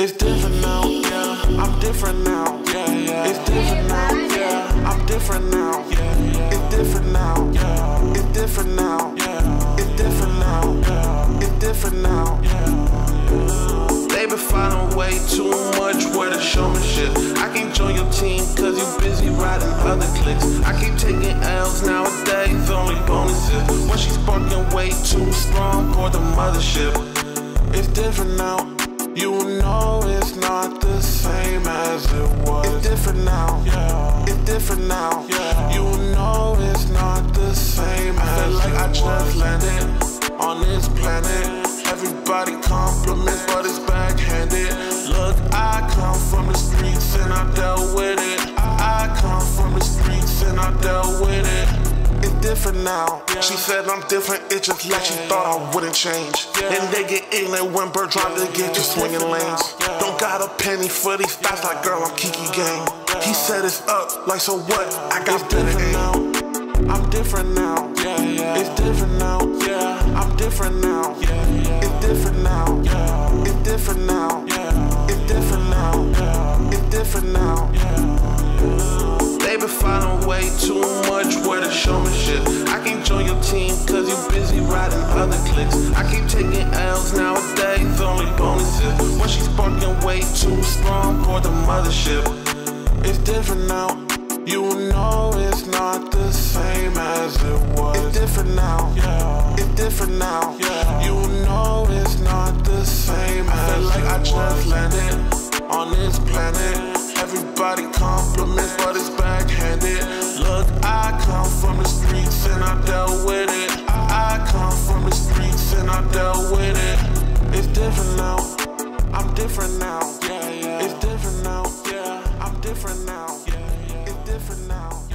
It's different now, yeah. I'm different now, yeah, yeah. It's different now, yeah. I'm different now, yeah, yeah. It's different now, yeah. It's different now, yeah. It's different now, yeah. It's different now, yeah. They been finding way too much where to show me shit. I can't join your team cause you busy riding other clicks. I keep taking L's nowadays, only bonuses. When she's sparking way too strong for the mothership. It's different now. You know it's not the same as it was. It's different now, yeah. It's different now, yeah. You know it's not the same as it was. I feel like I just landed on this planet. Everybody compliments, but it's backhanded. Look, I come from the streets and I dealt with it. I come from the streets and I dealt with it. It's different now. She said I'm different, it's just like she thought I wouldn't change. And they get ignorant when Burr drive to get you swinging lanes. Don't got a penny for these thoughts like girl, I'm Kiki gang. He said it's up, like so what? I got better aim. I'm different now, yeah, yeah. It's different now, yeah. I'm different now, yeah, yeah. It's different now, yeah. It's different now, yeah. It's different now, yeah. It's different now, yeah. They been finding way too much where to show me shit. I can't join your team cause you busy riding other clicks. I keep taking L's nowadays, only bonuses. When she's sparking way too strong for the mothership. It's different now. You know it's not the same as it was. It's different now, yeah. It's different now, yeah. You know it's not the same as it was. I feel like I just landed on this planet. Everybody compliments, but it's backhanded. Look, I come from the streets and I dealt with it. I come from the streets and I dealt with it. It's different now. I'm different now, yeah, yeah. It's different now, yeah. I'm different now, yeah, yeah. It's different now.